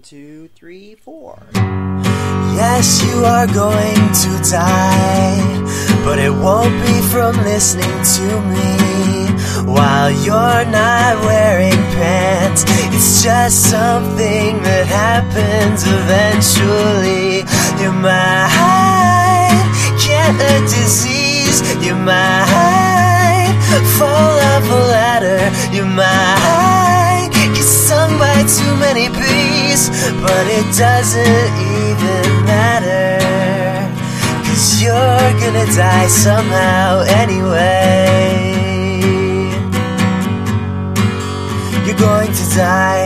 1, 2, 3, 4. Yes, you are going to die, but it won't be from listening to me while you're not wearing pants. It's just something that happens eventually. You might get a disease, you might fall off a ladder, you might get stung by too many bees, but it doesn't even matter, 'cause you're gonna die somehow anyway. You're going to die